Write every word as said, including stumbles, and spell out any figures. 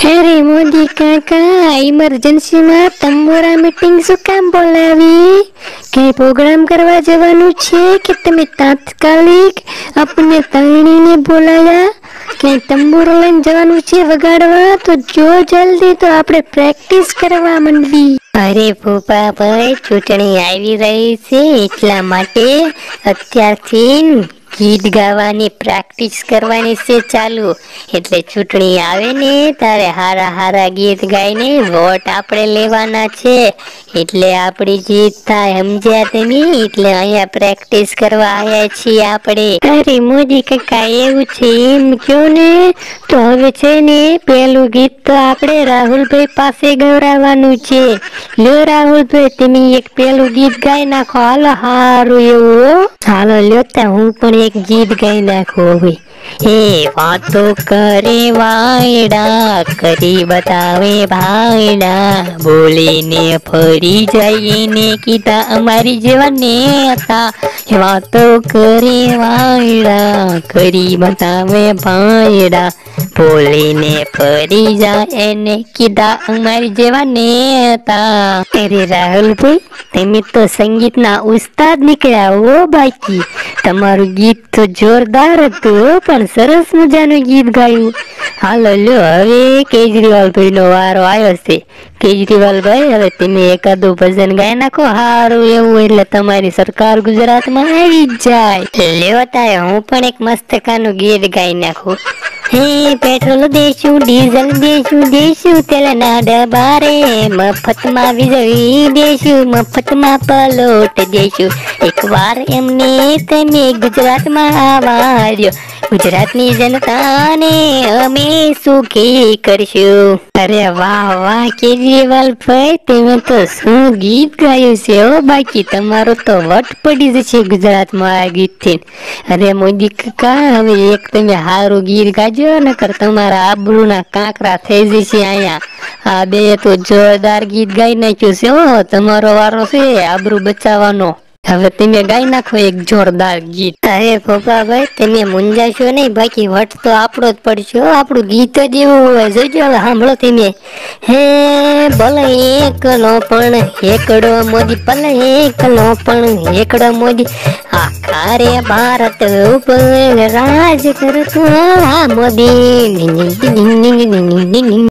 अरे मोदी काका इमरजन्सी में तंबोरा मीटिंग શું કામ બોલાવી? કઈ પ્રોગ્રામ કરવા જવાનું છે કે તમે તાત્કાલિક अपने તણીને બોલાયા? કઈ તંબોરો લઈને જવાનું છે વગાડવા? તો જો જલ્દી તો આપણે પ્રેક્ટિસ કરવા માંડવી. અરે ફૂફા ભાઈ, ચૂંટણી આવી રહી છે એટલા માટે અત્યારથી ગીત ગાવાની પ્રેક્ટિસ કરવાની છે ચાલુ. એટલે ચૂંટણી આવે ને તારે હારા હારા ગીત ગાઈને વોટ આપણે લેવાના છે. એટલે આપણી જીત થાય, સમજ્યા તમે? એટલે અહીંયા પ્રેક્ટિસ કરવા આવ્યા છીએ આપણે. અરે મોદી કાકા એવું છે એમ કયો ને. તો હવે છે ને પેલું ગીત તો આપણે રાહુલભાઈ પાસે ગવડાવવાનું છે. લ્યો રાહુલભાઈ, તમે એક પેલું ગીત ગાઈ નાખો. હાલો હારું એવું. ચાલો લ્યો તા હું પણ એક ગીત ગાઈ નાખો હવે. એ વાતો કરે વાયડા, કરી બતાવે ભાઈડા, બોલીને ફરી જઈને કીધા અમારી જેવા નેતા. વાતો કરે વાયડા, કરી બતાવે ભાઈડા, બોલીને ફરી જાય એને કીધા અમારી જેવા નેતા. અરે રાહુલભાઈ, તમે તો સંગીતના ઉસ્તાદ નીકળ્યા હો. બાકી તમારું ગીત તો જોરદાર હતું, પણ સરસ મજાનું ગીત ગાયું. હાલો લ્યો, હવે કેજરીવાલભાઈ નો વારો આવ્યો છે. કેજરીવાલભાઈ, હવે તમે એકાદું ભજન ગાઈ નાખો હારું એવું, એટલે તમારી સરકાર ગુજરાતમાં આવી જ જાય. લ્યો તારે હું પણ એક મસ્ત કાનું ગીત ગાઈ નાખું. હે પેટ્રોલ દેશું, ડીઝલ દેશું, દેશું તેલના ડબ્બા રે, મફતમાં વીજળી દેશું, મફતમાં પલોટ દેશું. એકવાર એમને તમે ગુજરાતમાં આવજો, ગુજરાતની જનતાને અમે સુખી કરશું. અરે વાહ વાહ કેજરીવાલ ભાઈ, તમે તો શું ગીત ગાયું છે હો. બાકી તમારો તો વટ પડી જશે ગુજરાતમાં આ ગીતથી. અરે મોદી કાકા, હવે એક તમે સારું ગીત ગાજો, નકર તમારા આબરૂના કાંકરા થઈ જશે અહીંયા. આ બે તો જોરદાર ગીત ગાઈ નાખ્યું છે હો. તમારો વારો છે આબરૂ બચાવવાનો. હવે તમે ગાઈ નાખો એક જોરદાર ગીત. અરે ફોફાભાઈ, તમે મુંજાશો નહીં, બાકી વટ તો આપણો જ પડશે. આપણું ગીત જ એવું હોય. જોજો સાંભળો તમે. હે ભલે એકલો પણ એકડો મોદી, ભલે એકલો પણ એકડો મોદી, આખા રે ભારત ઉપર રાજ કરતો આ મોદી.